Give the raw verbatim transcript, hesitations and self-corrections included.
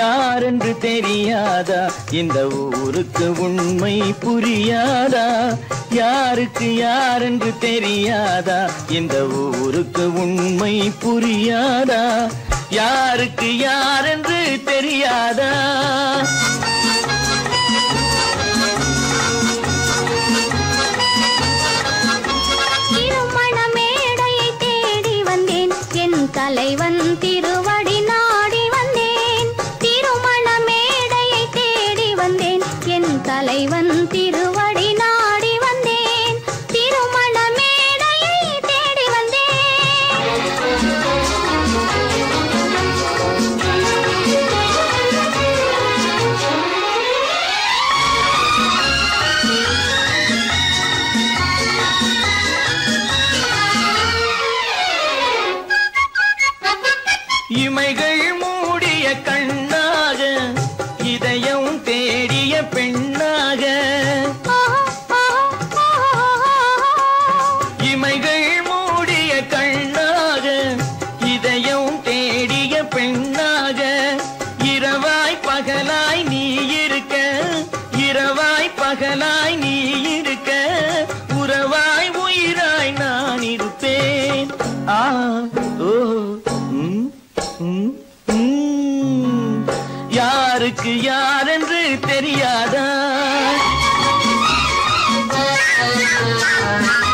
யாரென்று தெரியாதா இந்த ஊருக்கு உண்மை புரியாதா யாருக்கு யாரென்று தெரியாதா இந்த ஊருக்கு உண்மை புரியாதா யாருக்கு யாரென்று தெரியாதா திருமண மேடையை தேடி வந்தேன் என் தலைவன் திருவடி நாடி வந்தேன் திருமண மேடையை தேடி வந்தேன் என் தலைவன் திருவடி நாடி வந்தேன் திருமண மேடையை தேடி இமைகள் மூடிய கண்ணாக இதயம் தேடிய பெண்ணாக இமைகள் மூடிய கண்ணாக இதயம் தேடிய பெண்ணாக இரவாய் பகலாய் நீ இருக்க இரவாய் பகலாய் நீ இருக்க உறவாய் உயிராய் நான் இருப்பேன் ஆ ஓ யாருக்கு யாரென்று தெரியாதா